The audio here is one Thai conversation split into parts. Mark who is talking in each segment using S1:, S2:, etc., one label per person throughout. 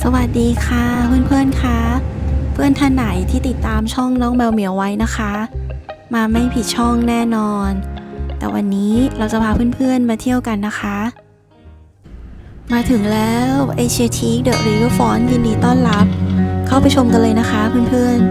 S1: สวัสดีค่ะเพื่อนๆคะเพื่อนท่านไหนที่ติดตามช่องน้องแมวเหมียวไว้นะคะมาไม่ผิดช่องแน่นอนแต่วันนี้เราจะพาเพื่อนๆมาเที่ยวกันนะคะมาถึงแล้วเอเชียทีคเดอะริเวอร์ฟรอนต์ยินดีต้อนรับเข้าไปชมกันเลยนะคะเพื่อน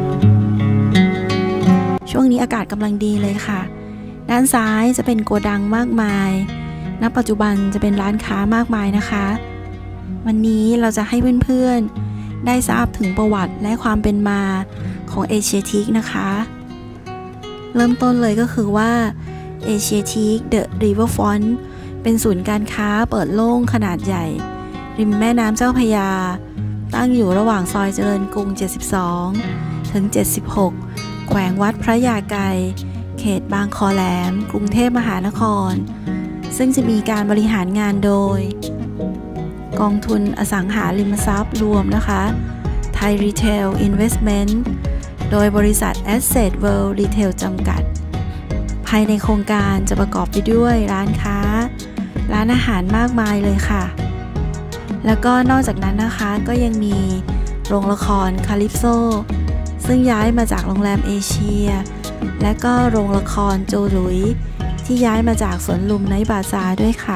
S1: ๆช่วงนี้อากาศกำลังดีเลยค่ะด้านซ้ายจะเป็นโกดังมากมายณปัจจุบันจะเป็นร้านค้ามากมายนะคะวันนี้เราจะให้เพื่อนๆได้ทราบถึงประวัติและความเป็นมาของเอเชียทีคนะคะเริ่มต้นเลยก็คือว่าเอเชียทีคเดอะริเวอร์ฟรอนต์เป็นศูนย์การค้าเปิดโล่งขนาดใหญ่ริมแม่น้ำเจ้าพระยาตั้งอยู่ระหว่างซอยเจริญกรุง72ถึง76แขวงวัดพระยาไกรเขตบางคอแหลมกรุงเทพมหานครซึ่งจะมีการบริหารงานโดยกองทุนอสังหาริมทรัพย์รวมนะคะไทยรีเทลอินเวสท์เมนต์โดยบริษัท Asset World Retail จำกัดภายในโครงการจะประกอบไปด้วยร้านค้าร้านอาหารมากมายเลยค่ะแล้วก็นอกจากนั้นนะคะก็ยังมีโรงละครคาลิปโซซึ่งย้ายมาจากโรงแรมเอเชียและก็โรงละครโจหลุยที่ย้ายมาจากสวนลุมไนท์บาซาร์ด้วยค่ะ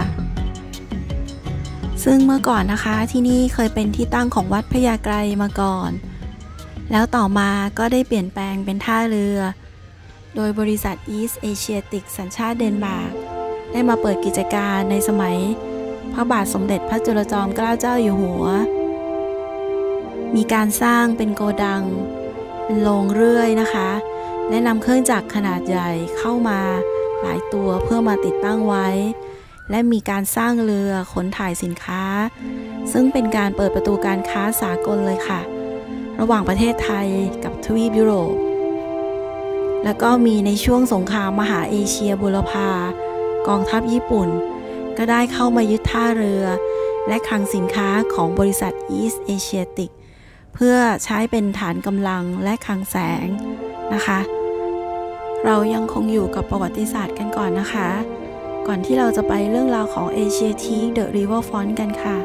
S1: ซึ่งเมื่อก่อนนะคะที่นี่เคยเป็นที่ตั้งของวัดพญาไกรมาก่อนแล้วต่อมาก็ได้เปลี่ยนแปลงเป็นท่าเรือโดยบริษัท East Asiatic สัญชาติเดนมาร์กได้มาเปิดกิจการในสมัยพระบาทสมเด็จพระจุลจอมเกล้าเจ้าอยู่หัวมีการสร้างเป็นโกดังเป็นโรงเรื่อยนะคะและนำเครื่องจักรขนาดใหญ่เข้ามาหลายตัวเพื่อมาติดตั้งไว้และมีการสร้างเรือขนถ่ายสินค้าซึ่งเป็นการเปิดประตูการค้าสากลเลยค่ะระหว่างประเทศไทยกับทวีปยุโรปแล้วก็มีในช่วงสงครามมหาเอเชียบูรพากองทัพญี่ปุ่นก็ได้เข้ามายึดท่าเรือและคลังสินค้าของบริษัท East Asiatic เพื่อใช้เป็นฐานกำลังและคลังแสงนะคะเรายังคงอยู่กับประวัติศาสตร์กันก่อนนะคะก่อนที่เราจะไปเรื่องราวของเอเชียทีคเดอะริเวอร์ฟรอนต์กันค่ะ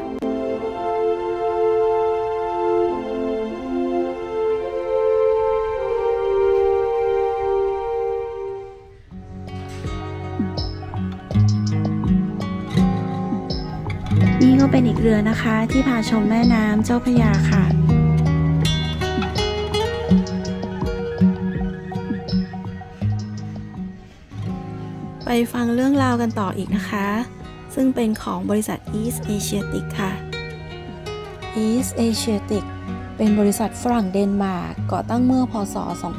S1: นี่ก็เป็นอีกเรือนะคะที่พาชมแม่น้ำเจ้าพระยาค่ะไปฟังเรื่องราวกันต่ออีกนะคะซึ่งเป็นของบริษัท East Asiatic ค่ะ East Asiatic เป็นบริษัทฝรั่งเดนมาร์กก่อตั้งเมื่อพ.ศ.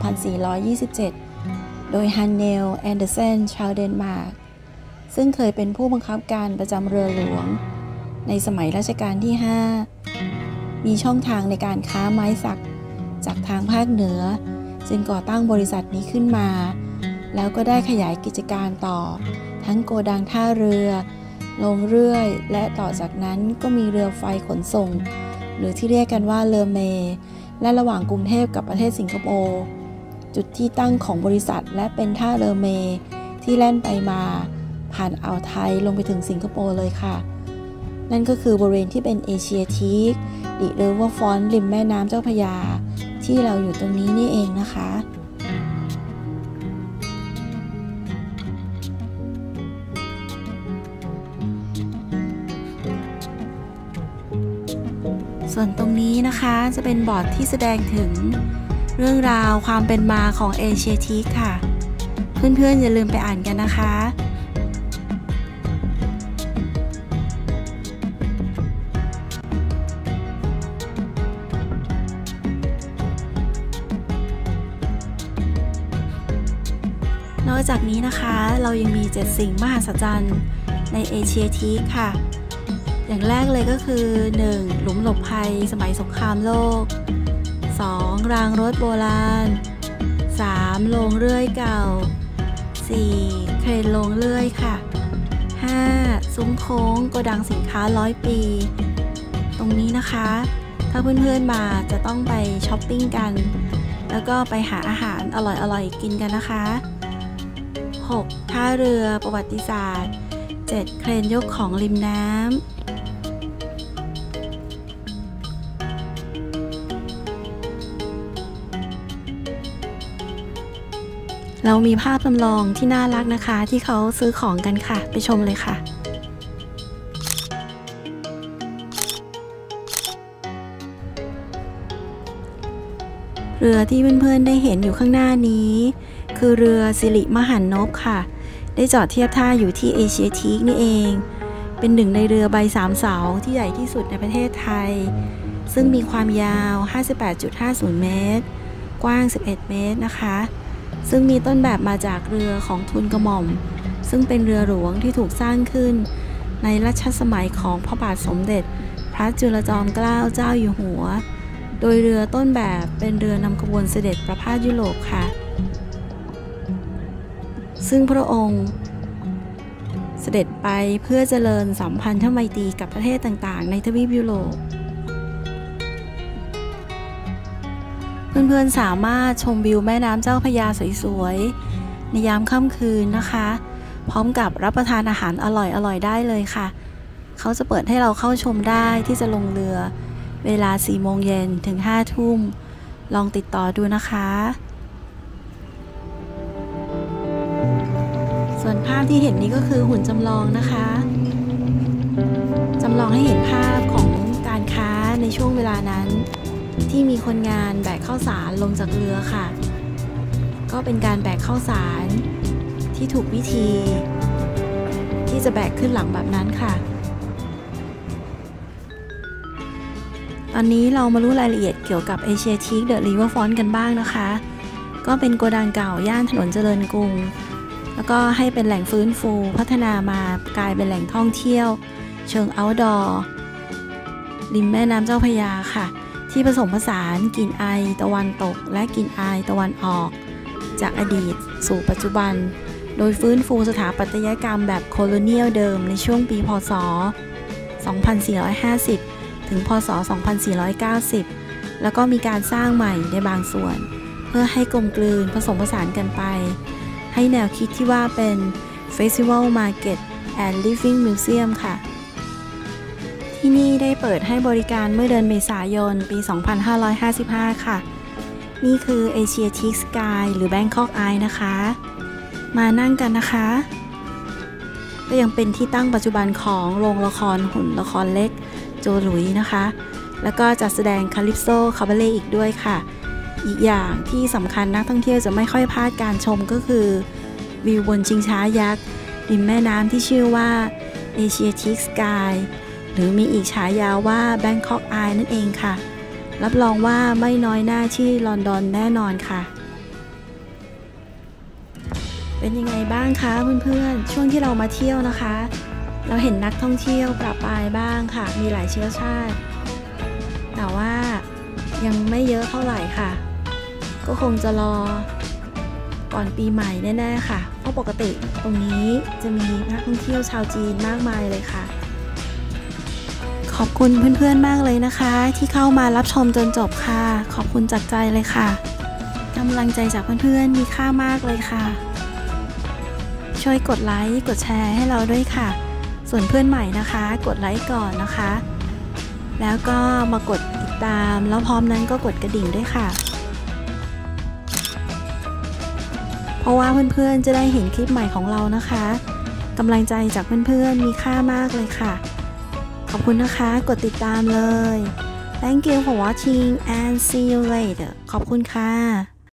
S1: 2427 โดยฮันเนล แอนเดอร์เซนชาวเดนมาร์กซึ่งเคยเป็นผู้บังคับการประจำเรือหลวงในสมัยรัชกาลที่ 5 มีช่องทางในการค้าไม้สักจากทางภาคเหนือจึงก่อตั้งบริษัทนี้ขึ้นมาแล้วก็ได้ขยายกิจการต่อทั้งโกดังท่าเรือโรงเรื่อยและต่อจากนั้นก็มีเรือไฟขนส่งหรือที่เรียกกันว่าเรือเมและระหว่างกรุงเทพกับประเทศสิงคโปร์จุดที่ตั้งของบริษัทและเป็นท่าเรือเมที่แล่นไปมาผ่านอ่าวไทยลงไปถึงสิงคโปร์เลยค่ะนั่นก็คือบริเวณที่เป็นเอเชียทีคดิริเวอร์ฟรอนต์ริมแม่น้ำเจ้าพระยาที่เราอยู่ตรงนี้นี่เองนะคะส่วนตรงนี้นะคะจะเป็นบอร์ดที่แสดงถึงเรื่องราวความเป็นมาของเอเชียทีคค่ะเพื่อนๆอย่าลืมไปอ่านกันนะคะนอกจากนี้นะคะเรายังมี7สิ่งมหัศจรรย์ในเอเชียทีคค่ะอย่างแรกเลยก็คือ 1. หลุมหลบภัยสมัยสงครามโลก 2. รางรถโบราณ 3. โรงเรื่อยเก่า 4. เครนโรงเรื่อยค่ะ 5. ซุ้มโค้งโกดังสินค้า100 ปีตรงนี้นะคะถ้าเพื่อนๆมาจะต้องไปช้อปปิ้งกันแล้วก็ไปหาอาหารอร่อยๆกินกันนะคะ 6. ท่าเรือประวัติศาสตร์ 7. เครนยกของริมน้ำเรามีภาพจำลองที่น่ารักนะคะที่เขาซื้อของกันค่ะไปชมเลยค่ะเรือที่เพื่อนๆได้เห็นอยู่ข้างหน้านี้คือเรือสิริมหันนพค่ะได้จอดเทียบท่าอยู่ที่เอเชียทีคนี่เองเป็นหนึ่งในเรือใบ3 เสาที่ใหญ่ที่สุดในประเทศไทยซึ่งมีความยาว 58.50 เมตรกว้าง 11 เมตรนะคะซึ่งมีต้นแบบมาจากเรือของทูลกระหม่อมซึ่งเป็นเรือหลวงที่ถูกสร้างขึ้นในรัชสมัยของพระบาทสมเด็จพระจุลจอมเกล้าเจ้าอยู่หัวโดยเรือต้นแบบเป็นเรือนำขบวนเสด็จประพาสยุโรปค่ะซึ่งพระองค์เสด็จไปเพื่อเจริญสัมพันธไมตรีกับประเทศต่างๆในทวีปยุโรปเพื่อนๆสามารถชมวิวแม่น้ำเจ้าพระยาสวยๆในยามค่ำคืนนะคะพร้อมกับรับประทานอาหารอร่อยๆได้เลยค่ะเขาจะเปิดให้เราเข้าชมได้ที่จะลงเรือเวลา 4 โมงเย็นถึง 5 ทุ่มลองติดต่อดูนะคะส่วนภาพที่เห็นนี้ก็คือหุ่นจำลองนะคะจำลองให้เห็นภาพของการค้าในช่วงเวลานั้นที่มีคนงานแบกข้าวสารลงจากเรือค่ะก็เป็นการแบกข้าวสารที่ถูกวิธีที่จะแบกขึ้นหลังแบบนั้นค่ะตอนนี้เรามารู้รายละเอียดเกี่ยวกับเอเชียทีคเดอะริเวอร์ฟรอนต์กันบ้างนะคะก็เป็นโกดังเก่าย่านถนนเจริญกรุงแล้วก็ให้เป็นแหล่งฟื้นฟูพัฒนามากลายเป็นแหล่งท่องเที่ยวเชิงเอาท์ดอร์ริมแม่น้ำเจ้าพระยาค่ะที่ผสมผสานกลิ่นไอตะวันตกและกลิ่นไอตะวันออกจากอดีตสู่ปัจจุบันโดยฟื้นฟูสถาปัตยกรรมแบบโคโลเนียลเดิมในช่วงปีพ.ศ. 2450 ถึงพ.ศ. 2490 แล้วก็มีการสร้างใหม่ในบางส่วนเพื่อให้กลมกลืนผสมผสานกันไปให้แนวคิดที่ว่าเป็น Festival Market and Living Museum ค่ะที่นี่ได้เปิดให้บริการเมื่อเดือนเมษายนปี 2555 ค่ะนี่คือ Asiatic Sky หรือ Bangkok Eye นะคะมานั่งกันนะคะก็ยังเป็นที่ตั้งปัจจุบันของโรงละครหุ่นละครเล็กโจหลุยนะคะแล้วก็จัดแสดงคาลิปโซคาบาเล่อีกด้วยค่ะอีกอย่างที่สำคัญนักท่องเที่ยวจะไม่ค่อยพลาดการชมก็คือวิวบนชิงช้ายักษ์ริมแม่น้ำที่ชื่อว่า Asiatic Sky หรือมีอีกฉายาว่า Bangkok Eye นั่นเองค่ะรับรองว่าไม่น้อยหน้าที่ลอนดอนแน่นอนค่ะเป็นยังไงบ้างคะเพื่อนๆช่วงที่เรามาเที่ยวนะคะเราเห็นนักท่องเที่ยวประปรายบ้างค่ะมีหลายเชื้อชาติแต่ว่ายังไม่เยอะเท่าไหร่ค่ะก็คงจะรอก่อนปีใหม่แน่ๆค่ะเพราะปกติตรงนี้จะมีนักท่องเที่ยวชาวจีนมากมายเลยค่ะขอบคุณเพื่อนๆมากเลยนะคะที่เข้ามารับชมจนจบค่ะขอบคุณจากใจเลยค่ะกำลังใจจากเพื่อนๆมีค่ามากเลยค่ะช่วยกดไลค์กดแชร์ให้เราด้วยค่ะส่วนเพื่อนใหม่นะคะกดไลค์ก่อนนะคะแล้วก็มากดติดตามแล้วพร้อมนั้นก็กดกระดิ่งด้วยค่ะเพราะว่าเพื่อนๆจะได้เห็นคลิปใหม่ของเรานะคะกำลังใจจากเพื่อนๆมีค่ามากเลยค่ะขอบคุณนะคะกดติดตามเลย Thank you for watching and see you later ขอบคุณค่ะ